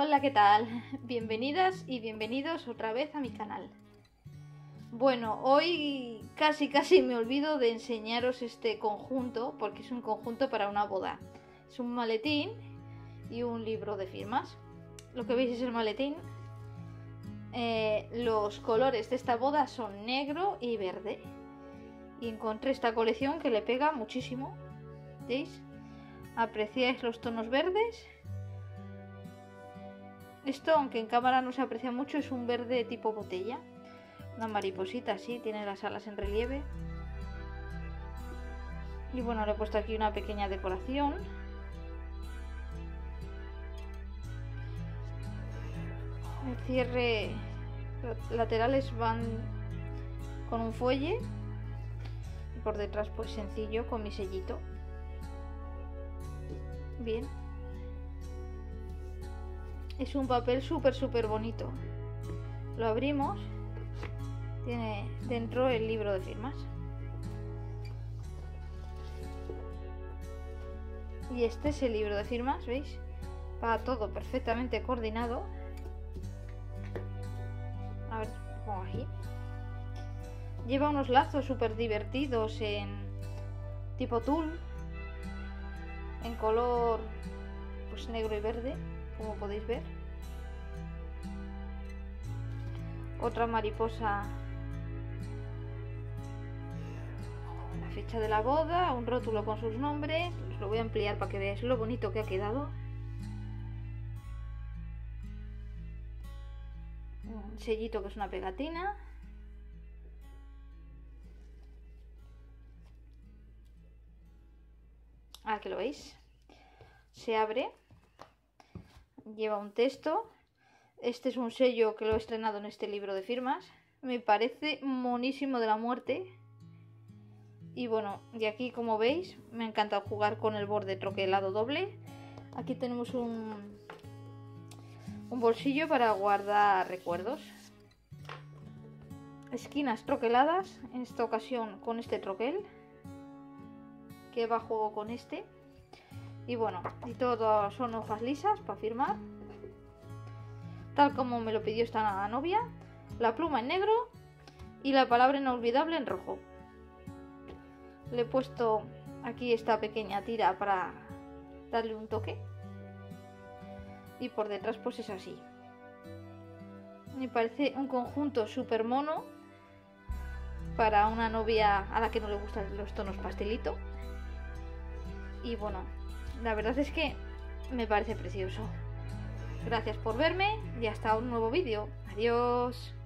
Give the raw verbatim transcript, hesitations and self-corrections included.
Hola, ¿qué tal? Bienvenidas y bienvenidos otra vez a mi canal. Bueno, hoy casi casi me olvido de enseñaros este conjunto, porque es un conjunto para una boda. Es un maletín y un libro de firmas. Lo que veis es el maletín. Eh, los colores de esta boda son negro y verde. Y encontré esta colección que le pega muchísimo. ¿Veis? ¿Apreciáis los tonos verdes? Esto, aunque en cámara no se aprecia mucho, es un verde tipo botella. Una mariposita así, tiene las alas en relieve. Y bueno, le he puesto aquí una pequeña decoración. El cierre laterales van con un fuelle. Y por detrás pues sencillo, con mi sellito. Bien. Es un papel súper súper bonito. Lo abrimos. Tiene dentro el libro de firmas. Y este es el libro de firmas, ¿veis? Va todo perfectamente coordinado. A ver, pongo aquí. Lleva unos lazos súper divertidos en tipo tul. En color pues negro y verde, como podéis ver. Otra mariposa, la fecha de la boda, un rótulo con sus nombres. Os lo voy a ampliar para que veáis lo bonito que ha quedado. Un sellito que es una pegatina. Aquí lo veis. Se abre. Lleva un texto. Este es un sello que lo he estrenado en este libro de firmas. Me parece monísimo de la muerte. Y bueno, y aquí como veis, me encanta jugar con el borde troquelado doble. Aquí tenemos un, un bolsillo para guardar recuerdos. Esquinas troqueladas, en esta ocasión con este troquel, que va a juego con este. Y bueno, y todo son hojas lisas para firmar, tal como me lo pidió esta novia. La pluma en negro y la palabra inolvidable en rojo. Le he puesto aquí esta pequeña tira para darle un toque. Y por detrás pues es así. Me parece un conjunto súper mono para una novia a la que no le gustan los tonos pastelito. Y bueno, la verdad es que me parece precioso. Gracias por verme y hasta un nuevo vídeo. Adiós.